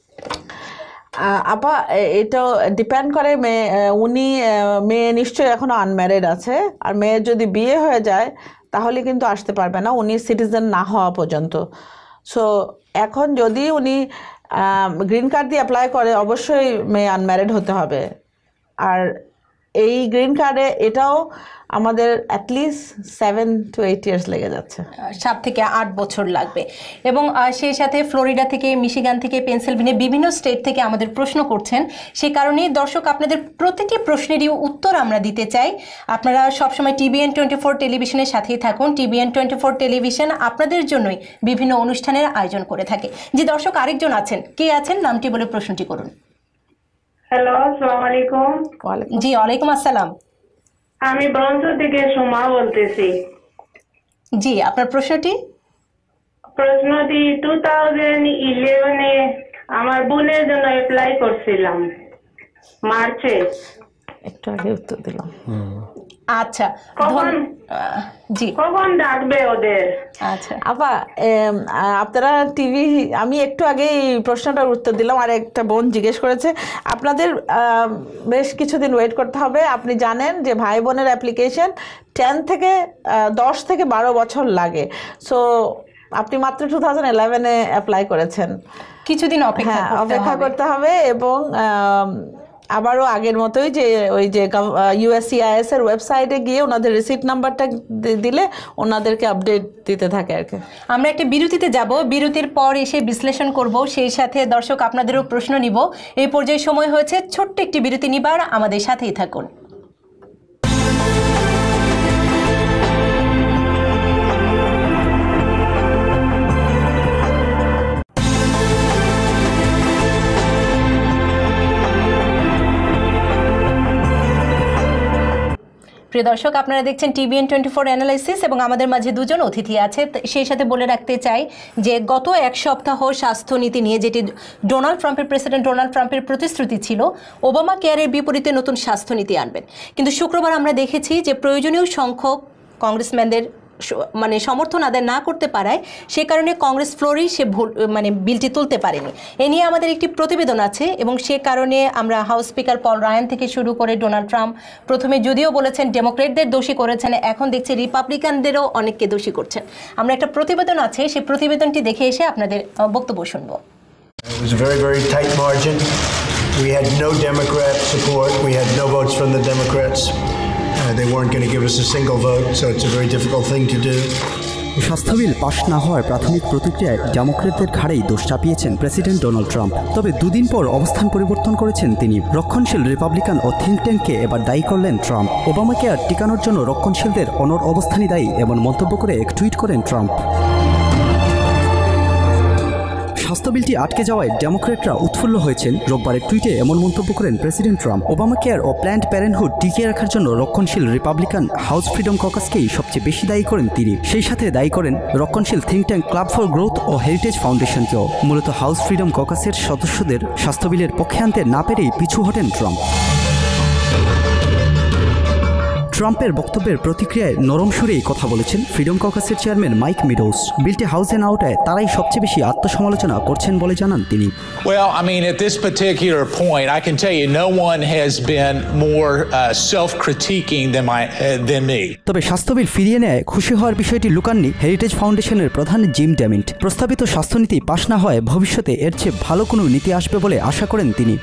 আপা এটা ডিপেন্ড করে উনি মেয়ে নিশ্চয়ই এখনো আনম্যারিড আছে, আর মেয়ের যদি বিয়ে হয়ে যায় তাহলে কিন্তু আসতে পারবে না উনি সিটিজেন না হওয়া পর্যন্ত। সো এখন যদি উনি গ্রিন কার্ড দিয়ে অ্যাপ্লাই করে অবশ্যই মেয়ে আনম্যারিড হতে হবে। আর এই গ্রিন কার্ডে এটাও আমাদের অ্যাটলিস্ট 7 to 8 ইয়ার্স লেগে যাচ্ছে, 7 থেকে 8 বছর লাগবে। এবং সেই সাথে ফ্লোরিডা থেকে, মিশিগান থেকে, পেনসিলভেনিয়া বিভিন্ন স্টেট থেকে আমাদের প্রশ্ন করছেন। সে কারণেই দর্শক আপনাদের প্রতিটি প্রশ্নেরই উত্তর আমরা দিতে চাই। আপনারা সবসময় TBN 24 টেলিভিশনের সাথেই থাকুন। TBN 24 টেলিভিশন আপনাদের জন্যই বিভিন্ন অনুষ্ঠানের আয়োজন করে থাকে। যে দর্শক আরেকজন আছেন, কে আছেন নামটি বলে প্রশ্নটি করুন। হ্যালো, আসসালামু আলাইকুম। জি, ওয়ালাইকুম আসসালাম। আমি ব্রঞ্জ থেকে সোমা বলতেছি। জি, আপনার প্রশ্নটি? 2011-এ আমার বোনের জন্য অ্যাপ্লাই করছিলাম, মার্চে। একটু আগে উত্তর দিলাম। আচ্ছা, জি, কখন ডাকবে ওদের? আচ্ছা আপা, আপনারা টিভি, আমি একটু আগে এই প্রশ্নটার উত্তর দিলাম, আর একটা বোন জিজ্ঞেস করেছে। আপনাদের বেশ কিছুদিন ওয়েট করতে হবে। আপনি জানেন যে ভাই বোনের অ্যাপ্লিকেশন 10 থেকে 10 থেকে 12 বছর লাগে। সো আপনি মাত্র 2011-এ অ্যাপ্লাই করেছেন, কিছুদিন অপেক্ষা করতে হবে। এবং আবারও আগের মতোই যে ওই যে USCIS এর ওয়েবসাইটে গিয়ে ওনাদের রিসিট নাম্বারটা দিলে ওনাদেরকে আপডেট দিতে থাকে আর কি। আমরা একটা বিরতিতে যাব, বিরতির পর এসে বিশ্লেষণ করব, সেই সাথে দর্শক আপনাদেরও প্রশ্ন নিব। এই পর্যায়ে সময় হয়েছে ছোট্ট একটি বিরতি নিবার, আমাদের সাথেই থাকুন। প্রিয় দর্শক, আপনারা দেখছেন TBN 24 অ্যানালাইসিস এবং আমাদের মাঝে দুজন অতিথি আছে। সেই সাথে বলে রাখতে চাই যে গত এক সপ্তাহ স্বাস্থ্যনীতি নিয়ে, যেটি প্রেসিডেন্ট ডোনাল্ড ট্রাম্পের প্রতিশ্রুতি ছিল ওবামা কেয়ারের বিপরীতে নতুন স্বাস্থ্যনীতি আনবেন, কিন্তু শুক্রবার আমরা দেখেছি যে প্রয়োজনীয় সংখ্যক কংগ্রেসম্যানদের সমর্থন আদায় না করতে পারায় সে কারণে কংগ্রেস ফ্লোরেই সে বিলটি তুলতে পারেনি। এ নিয়ে আমাদের একটি প্রতিবেদন আছে এবং সে কারণে আমরা হাউস স্পিকার পল রায়ান থেকে শুরু করে ডোনাল্ড ট্রাম্প প্রথমে যদিও বলেছেন ডেমোক্রেটদের দোষী করেছেন, এখন দেখছি রিপাবলিকানদেরও অনেককে দোষী করছেন। আমরা একটা প্রতিবেদন আছে, সেই প্রতিবেদনটি দেখে এসে আপনাদের বক্তব্য শুনব। It was a very, very tight margin. We had no Democrat support. We had no votes from the Democrats. They weren't going to give us a single vote, so it's a very difficult thing to do. স্বাস্থ্য বিল পাশ না হওয়ার প্রাথমিক প্রতিক্রিয়ায় ডেমোক্রেটদের ঘাড়েই দোষ চাপিয়েছেন president Donald Trump. তবে দুদিন পর অবস্থান পরিবর্তন করেছেন তিনি। রক্ষণশীল রিপাবলিকান ও থিঙ্ক ট্যাঙ্ককে এবার দায়ী করলেন ট্রাম্প। ওবামা কেয়ার টিকানোর জন্য রক্ষণশীলদের অনড় অবস্থানই দায়ী এমন মন্তব্য করে এক টুইট করেন ট্রাম্প। স্বাস্থ্য বিলটি আটকে যাওয়ায় ডেমোক্রেটরা উৎফুল্ল হয়েছেন। রোববারের টুইটে এমন মন্তব্য করেন প্রেসিডেন্ট ট্রাম্প। ওবামা কেয়ার ও প্ল্যান্ড প্যারেন্টহুড টিকিয়ে রাখার জন্য রক্ষণশীল রিপাবলিকান হাউস ফ্রিডম ককাসকেই সবচেয়ে বেশি দায়ী করেন তিনি। সেই সাথে দায়ী করেন রক্ষণশীল think tank Club for Growth ও হেরিটেজ ফাউন্ডেশনকেও। মূলত হাউস ফ্রিডম ককাসের সদস্যদের স্বাস্থ্য বিলের পক্ষে আনতে না পেরেই পিছু হটেন ট্রাম্প। ট্রাম্পের বক্তব্যের প্রতিক্রিয়ায় নরম সুরেই কথা বলেছেন ফ্রিডম ককাসের চেয়ারম্যান মাইক মিডোস। বিলটি হাউসে না ওঠায় তারাই সবচেয়ে বেশি আত্মসমালোচনা করছেন বলে জানান তিনি। Well, I mean, at this particular point, I can tell you no one has been more self-critiquing than me. তবে স্বাস্থ্য বিল ফিরিয়ে নেয় খুশি হওয়ার বিষয়টি লুকাননি হেরিটেজ ফাউন্ডেশনের প্রধান জিম ডেমিন্ট। প্রস্তাবিত স্বাস্থ্যনীতি পাশ না হয় ভবিষ্যতে এর চেয়ে ভালো কোনো নীতি আসবে বলে আশা করেন তিনি।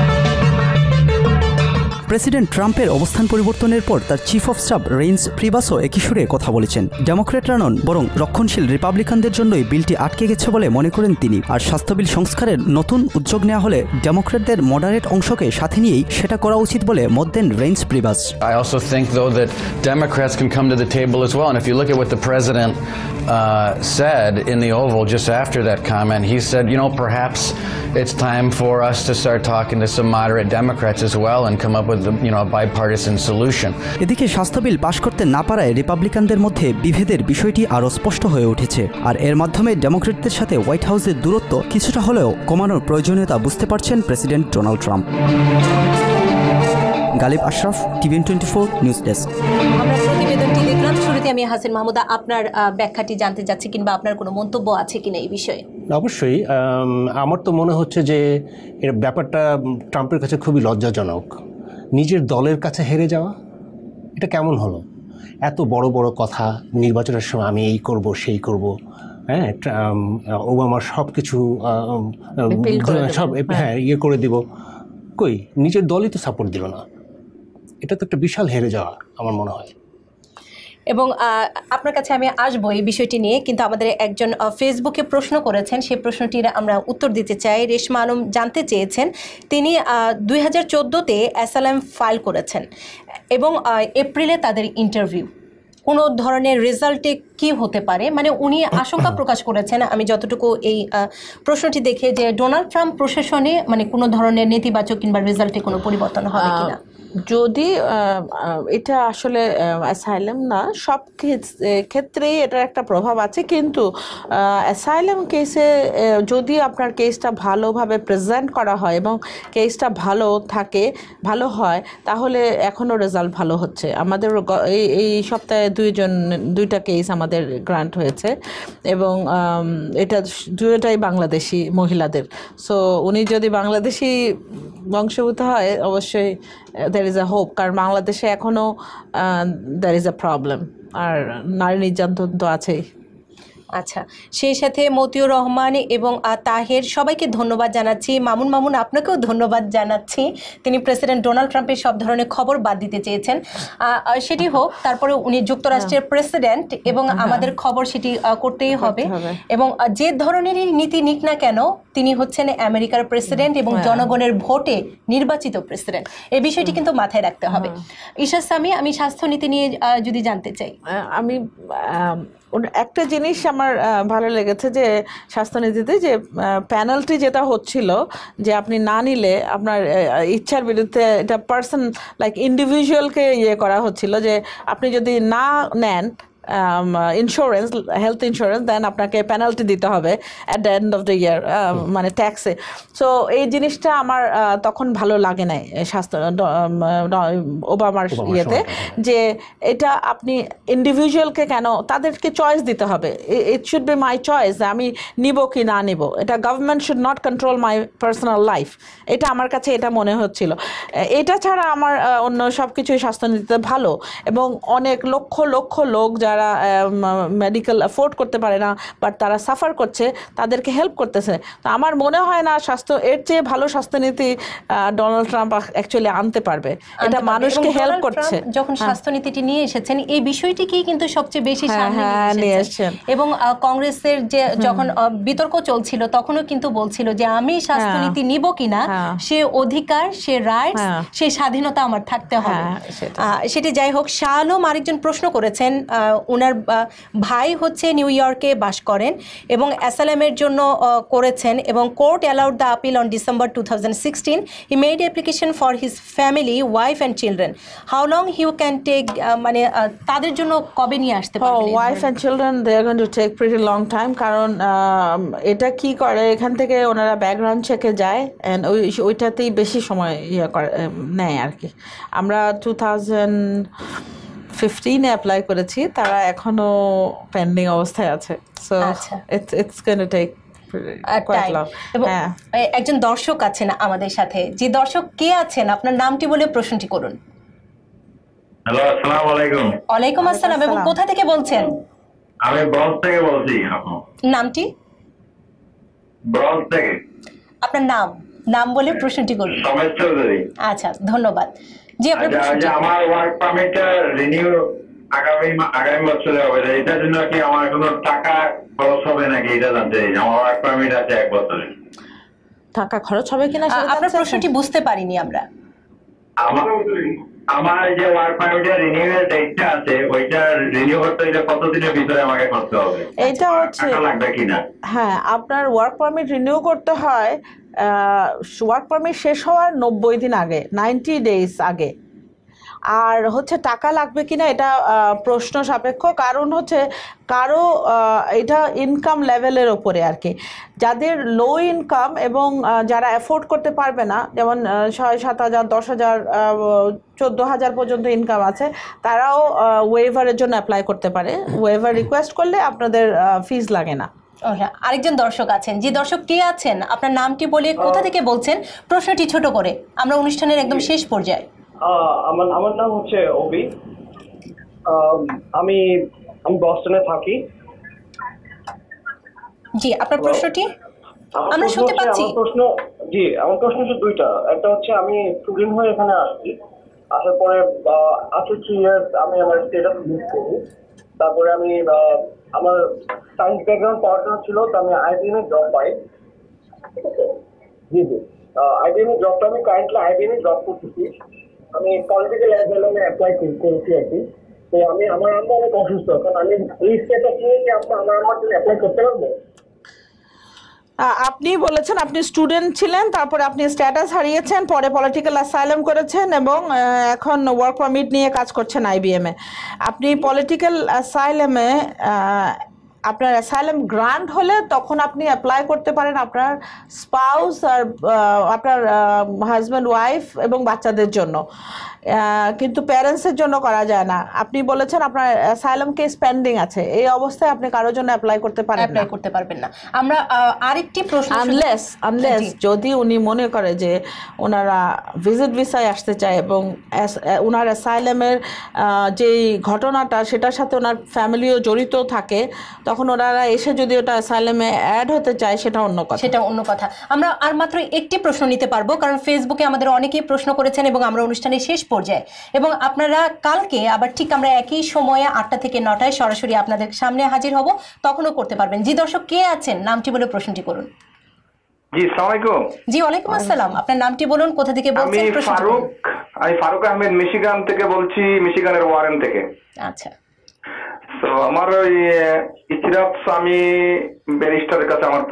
প্রেসিডেন্ট ট্রাম্পের অবস্থান পরিবর্তনের পর তার চিফ অফ স্টাফ রেইন্স প্রিবাসও একই সুরে কথা বলেছেন। ডেমোক্রেটরা নন, বরং রক্ষণশীল রিপাবলিকানদের জন্যই বিলটি আটকে গেছে বলে মনে করেন তিনি। আর স্বাস্থ্য বিল সংস্কারের নতুন উদ্যোগ নেওয়া হলে ডেমোক্রেটদের মডারেট অংশকে সাথে নিয়েই সেটা করা উচিত বলে মত দেন Reince Priebus. I also think though that Democrats can come to the table as well, and if you look at what the president said in the Oval just after that comment, he said, you know, perhaps it's time for us to start talking to some moderate Democrats as well and come up with a bipartisan solution. এদিকে স্বাস্থ্য বিল পাশ করতে না পারায় রিপাবলিকানদের মধ্যে বিভেদের বিষয়টি আরও স্পষ্ট হয়ে উঠেছে। আর এর মাধ্যমে ডেমোক্রেটদের সাথে হোয়াইট হাউসের দূরত্ব কিছুটা হলেও কমানোর প্রয়োজনীয়তা বুঝতে পারছেন president Donald Trump. Ghalib Ashraf, TBN 24 news desk. আমরা প্রতিবেদনটি দেখলাম। শুরুতে আমি হাসিন মাহমুদা, আপনার ব্যাখ্যাটি জানতে চাচ্ছি, কিংবা আপনার কোনো মন্তব্য আছে কিনা এই বিষয়ে। অবশ্যই আমার তো মনে হচ্ছে যে এর ব্যাপারটা ট্রাম্পের কাছে খুবই লজ্জাজনক। নিজের দলের কাছে হেরে যাওয়া, এটা কেমন হলো? এত বড় বড় কথা, নির্বাচনের সময় আমি এই করব সেই করব, হ্যাঁ ওবামার সব কিছু সব হ্যাঁ ইয়ে করে দিব, কই নিজের দলই তো সাপোর্ট দিল না। এটা তো একটা বিশাল হেরে যাওয়া আমার মনে হয়। এবং আপনার কাছে আমি আসবো এই বিষয়টি নিয়ে, কিন্তু আমাদের একজন ফেসবুকে প্রশ্ন করেছেন, সেই প্রশ্নটির আমরা উত্তর দিতে চাই। রেশমা আলম জানতে চেয়েছেন, তিনি 2014-তে অ্যাসাইলাম ফাইল করেছেন এবং এপ্রিলে তাদের ইন্টারভিউ, কোনো ধরনের রেজাল্টে কি হতে পারে, মানে উনি আশঙ্কা প্রকাশ করেছেন আমি যতটুকু এই প্রশ্নটি দেখে, যে ডোনাল্ড ট্রাম্প প্রশাসনে মানে কোনো ধরনের নেতিবাচক কিংবা রেজাল্টে কোনো পরিবর্তন হবে কিনা। যদি এটা আসলে অ্যাসাইলাম না, সব ক্ষেত্রেই এটার একটা প্রভাব আছে, কিন্তু অ্যাসাইলাম কেসে যদি আপনার কেসটা ভালোভাবে প্রেজেন্ট করা হয় এবং কেসটা ভালো হয়, তাহলে এখনও রেজাল্ট ভালো হচ্ছে। আমাদের এই সপ্তাহে দুইটা কেস আমাদের গ্রান্ট হয়েছে এবং এটা দুটোটাই বাংলাদেশি মহিলাদের। সো উনি যদি বাংলাদেশি বংশোদ্ভূত হয়, অবশ্যই there is a hope, কারণ বাংলাদেশে এখনও there is a problem, আর নারী নির্যাতন তো আছেই। আচ্ছা, সেই সাথে মতিউর রহমান এবং তাহের সবাইকে ধন্যবাদ জানাচ্ছি। মামুন আপনাকেও ধন্যবাদ জানাচ্ছি, তিনি প্রেসিডেন্ট ডোনাল্ড ট্রাম্পের সব ধরনের খবর বাদ দিতে চেয়েছেন, সেটি হোক। তারপরে উনি যুক্তরাষ্ট্রের প্রেসিডেন্ট এবং আমাদের খবর সেটি করতেই হবে, এবং যে ধরনেরই নীতি নিক না কেন তিনি হচ্ছেন আমেরিকার প্রেসিডেন্ট এবং জনগণের ভোটে নির্বাচিত প্রেসিডেন্ট, এই বিষয়টি কিন্তু মাথায় রাখতে হবে। ইশরাত সামি, আমি স্বাস্থ্যনীতি নিয়ে যদি জানতে চাই, আমি একটা জিনিস আমার ভালো লেগেছে যে স্বাস্থ্যনীতিতে যে পেনাল্টি যেটা হচ্ছিল, যে আপনি না নিলে আপনার ইচ্ছার বিরুদ্ধে, এটা পার্সন লাইক ইন্ডিভিজুয়ালকে ইয়ে করা হচ্ছিল, যে আপনি যদি না নেন ইন্স্যুরেন্স, হেলথ ইন্স্যুরেন্স, দেন আপনাকে পেনাল্টি দিতে হবে at the end of the year, মানে ট্যাক্সে। সো এই জিনিসটা আমার তখন ভালো লাগে নাই ওবামার ইয়েতে, যে এটা আপনি ইন্ডিভিজুয়ালকে কেন, তাদেরকে চয়েস দিতে হবে। It should be my choice, আমি নিব কি না নিব। এটা government should not control my personal life, এটা আমার কাছে এটা মনে হচ্ছিল। এটা ছাড়া আমার অন্য সব কিছুই স্বাস্থ্যনীতিতে ভালো, এবং অনেক লক্ষ লক্ষ লোক যারা মেডিকেল অ্যাফোর্ড করতে পারে না, বাট তারা সাফার করছে, তাদেরকে হেল্প করতেছে। তো আমার মনে হয় না এর চেয়ে ভালো স্বাস্থ্যনীতি ডোনাল্ড ট্রাম্প অ্যাকচুয়ালি আনতে পারবে। এটা মানুষকে হেল্প করছে। যখন স্বাস্থ্যনীতিটি নিয়ে এসেছেন, এই বিষয়টিকেই কিন্তু সবচেয়ে বেশি সামনে নিয়ে এসেছেন, এবং কংগ্রেসের যে যখন বিতর্ক চলছিল তখনও কিন্তু বলছিল যে আমি স্বাস্থ্যনীতি নিব কিনা, সে অধিকার, সে রাইটস, সে স্বাধীনতা আমার থাকতে হবে। সেটি যাই হোক, শাহ আলম আরেকজন প্রশ্ন করেছেন, ওনার ভাই হচ্ছে নিউ ইয়র্কে বাস করেন এবং অ্যাসাইলামের জন্য করেছেন, এবং court allowed the appeal on December 2016. He made application for his family, wife and children. How long you can take, মানে তাদের জন্য কবে নিয়ে আসতে পারবে? Wife and children, they are going to take pretty long time, কারণ এটা কি করে, এখান থেকে ওনারা ব্যাকগ্রাউন্ড চেকে যায়, অ্যান্ড ওইটাতেই বেশি সময় নেয় আর কি। আমরা 2015-এ অ্যাপ্লাই করেছি, তারা এখনো পেন্ডিং অবস্থায় আছে। So it's going to take quite long. একজন দর্শক আছেন আমাদের সাথে, যে দর্শক কে আছেন, আপনার নামটি বলে প্রশ্নটি করুন। হ্যালো, আসসালামু আলাইকুম। ওয়ালাইকুম আসসালাম, এবং কোথা থেকে বলছেন? আমি ব্রঞ্জ থেকে বলছি। নামটি? ব্রঞ্জ থেকে। আপনার নাম বলে প্রশ্নটি করুন। সমেশ চৌধুরী। আচ্ছা, ধন্যবাদ। জি, আমার ওয়ার্ক পারমিটটা রিনিউ আগামী বছরে হবে, এটার জন্য কি আমার কোনো টাকা খরচ হবে নাকি, এটা জানতে চাই। আমার ওয়ার্ক পারমিট আছে 1 বছরের। টাকা খরচ হবে কিনা আপনার প্রশ্নটি বুঝতে পারিনি আমরা। আমার যে ওয়ার্ক পারমিটের রিনিউয়াল ডেটটা আছে, ওইটা রিনিউ করতে হলে কতদিনের ভিতরে আমাকে করতে হবে? এটা হচ্ছে টাকা লাগবে কিনা? হ্যাঁ, আপনার ওয়ার্ক পারমিট রিনিউ করতে হয় ওয়ার্ক পারমিট শেষ হওয়ার 90 দিন আগে, 90 days আগে। আর হচ্ছে টাকা লাগবে কিনা এটা প্রশ্ন সাপেক্ষ, কারণ হচ্ছে কারো এটা ইনকাম লেভেলের ওপরে আর কি। যাদের লো ইনকাম এবং যারা অ্যাফোর্ড করতে পারবে না, যেমন 6-7 হাজার, 10 হাজার, 14 হাজার পর্যন্ত ইনকাম আছে, তারাও ওয়েভারের জন্য অ্যাপ্লাই করতে পারে। ওয়েভার রিকোয়েস্ট করলে আপনাদের ফিস লাগে না। ও হ্যাঁ, আরেকজন দর্শক আছেন। যে দর্শক কে আছেন, আপনার নামটি বলে কোথা থেকে বলছেন, প্রশ্নটি ছোট করে, আমরা অনুষ্ঠানের একদম শেষ পর্যায়ে। আমার নাম হচ্ছে অবি, আমি বস্টনে থাকি। জি, আপনার প্রশ্নটি আমরা শুনতে পাচ্ছি। আমার প্রশ্ন হচ্ছে দুইটা। একটা হচ্ছে আমি স্টুডেন্ট হয়ে এখানে আসছি, আসার পরে আফটার 3 ইয়ার্স আমি আমার স্টেটাস মিস করি। তারপরে আমি আমার সায়েন্স ব্যাকগ্রাউন্ড পড়াশোনা ছিল, তো আমি আইবিএম এ জব পাই। জি আইবিএম এ জবটা আমি কারেন্টলি আইবিএম এ জব করতেছি। আমি পলিটিক্যাল অ্যাসাইলামে অ্যাপ্লাই করেছি আর কি। তো আমার আম্মা অনেক অসুস্থ, কারণ আমি এই স্টেটাস নিয়ে কি আমার আম্মার জন্য অ্যাপ্লাই করতে পারবো? আপনি বলেছেন আপনি স্টুডেন্ট ছিলেন, তারপরে আপনি স্ট্যাটাস হারিয়েছেন, পরে পলিটিক্যাল অ্যাসাইলাম করেছেন এবং এখন ওয়ার্ক পারমিট নিয়ে কাজ করছেন আইবিএম এ। আপনি পলিটিক্যাল অ্যাসাইলামে আপনার অ্যাসাইলাম গ্রান্ট হলে তখন আপনি অ্যাপ্লাই করতে পারেন আপনার স্পাউস আর আপনার হাজব্যান্ড ওয়াইফ এবং বাচ্চাদের জন্য, কিন্তু প্যারেন্টসের জন্য করা যায় না। আপনি বলেছেন আপনার অ্যাসাইলাম কেস পেন্ডিং আছে, এই অবস্থায় আপনি কারোর জন্য অ্যাপ্লাই করতে পারবেন না। আমরা আরেকটি প্রশ্ন, আনলেস যদি উনি মনে করে যে ওনারা ভিজিট ভিসায় আসতে চায় এবং ওনার অ্যাসাইলামের যেই ঘটনাটা সেটার সাথে ওনার ফ্যামিলিও জড়িত থাকে, তখন ওনারা এসে যদি ওটা অ্যাসাইলামে অ্যাড হতে চায় সেটা অন্য কথা। আমরা আর মাত্র একটি প্রশ্ন নিতে পারবো, কারণ ফেসবুকে আমাদের অনেকেই প্রশ্ন করেছেন এবং আমরা অনুষ্ঠানের শেষ পর্যায়ে, এবং আপনারা কালকে আবার ঠিক আমরা একই সময়ে 8টা থেকে 9টায় সরাসরি আপনাদের সামনে হাজির হব, তখনও করতে পারবেন। জি দর্শক কে আছেন, নামটি বলে প্রশ্নটি করুন। জি আসসালামু আলাইকুম। জি ওয়ালাইকুম আসসালাম, আপনার নামটি বলুন, কোথা থেকে বলছেন? আমি ফারুক আহমেদ মিশিগান থেকে বলছি, মিশিগানের ওয়ারেন থেকে। আচ্ছা, তো আমার ওই ইসরাত স্বামী ব্যারিস্টারের কাছে আমার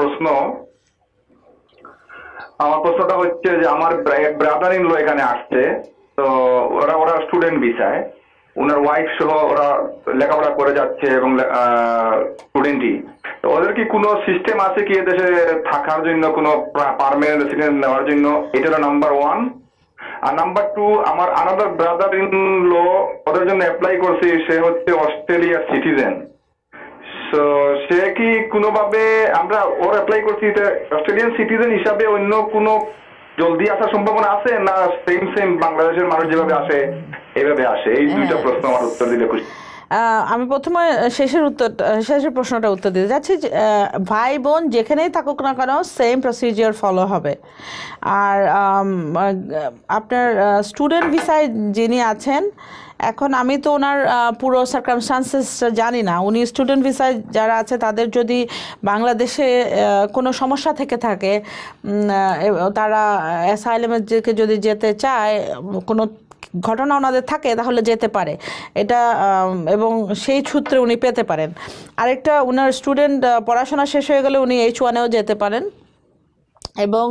প্রশ্নটা হচ্ছে যে আমার ব্রাদার ইন ল এখানে আসছে, তো ওরা স্টুডেন্ট ভিসায়, ওনার ওয়াইফ সহ ওরা লেখাপড়া করে যাচ্ছে এবং স্টুডেন্টই, তো ওদের কি কোনো সিস্টেম আছে কি এদেশে থাকার জন্য, কোনো পার্মানেন্ট রেসিডেন্ট নেওয়ার জন্য? এটা হলো নাম্বার 1। আর নাম্বার 2, আমার আনাদার ব্রাদার ইন ল ওদের জন্য অ্যাপ্লাই করছি, সে হচ্ছে অস্ট্রেলিয়ার সিটিজেন। সো সে কি কোনোভাবে আমরা ওর অ্যাপ্লাই করছি, অস্ট্রেলিয়ান সিটিজেন হিসাবে অন্য কোনো জলদি আসার সম্ভাবনা আছে, না সেম বাংলাদেশের মানুষ যেভাবে আসে এইভাবে আসে? এই দুইটা প্রশ্ন আমার উত্তর দিলে খুশি। আমি প্রথমে শেষের প্রশ্নটা উত্তর দিতে যাচ্ছি। ভাই বোন যেখানেই থাকুক না কেন সেম প্রসিজিওর ফলো হবে। আর আপনার স্টুডেন্ট ভিসায় যিনি আছেন, এখন আমি তো ওনার পুরো সার্কামস্টান্সেস জানি না। উনি স্টুডেন্ট ভিসায় যারা আছে তাদের যদি বাংলাদেশে কোনো সমস্যা থেকে থাকে, তারা অ্যাসাইলামের দিকে যদি যেতে চায়, কোনো ঘটনা ওনাদের থাকে, তাহলে যেতে পারে এটা, এবং সেই সূত্রে উনি পেতে পারেন। আরেকটা, ওনার স্টুডেন্ট পড়াশোনা শেষ হয়ে গেলে উনি H1-এও যেতে পারেন, এবং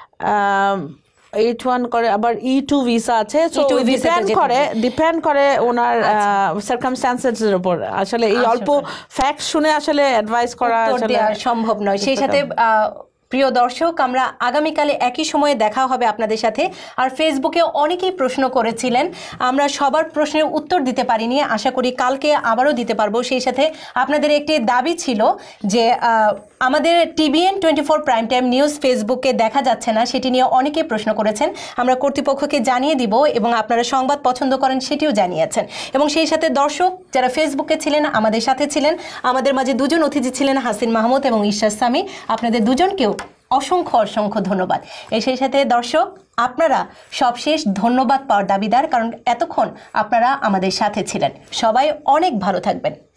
H1 করে আবার E2 ভিসা আছে। সো ডিপেন্ড করে ওনার সার্কামস্ট্যান্সেসের উপর। আসলে এই অল্প ফ্যাক্ট শুনে আসলে অ্যাডভাইস করা সম্ভব নয়। সেই সাথে প্রিয় দর্শক, আমরা আগামীকালে একই সময়ে দেখা হবে আপনাদের সাথে। আর ফেসবুকে অনেকেই প্রশ্ন করেছিলেন, আমরা সবার প্রশ্নের উত্তর দিতে পারিনি, আশা করি কালকে আবারও দিতে পারবো। সেই সাথে আপনাদের একটি দাবি ছিল যে আমাদের TVN 24 প্রাইম টাইম নিউজ ফেসবুকে দেখা যাচ্ছে না, সেটি নিয়ে অনেকেই প্রশ্ন করেছেন। আমরা কর্তৃপক্ষকে জানিয়ে দিব এবং আপনারা সংবাদ পছন্দ করেন সেটিও জানিয়েছেন। এবং সেই সাথে দর্শক যারা ফেসবুকে ছিলেন, আমাদের সাথে ছিলেন, আমাদের মাঝে দুজন অতিথি ছিলেন, হাসিন মাহমুদ এবং ইশরাত সামি, আপনাদের দুজনকেও অসংখ্য ধন্যবাদ। সেই সাথে দর্শক, আপনারা সবশেষ ধন্যবাদ পাওয়ার দাবিদার, কারণ এতক্ষণ আপনারা আমাদের সাথে ছিলেন। সবাই অনেক ভালো থাকবেন।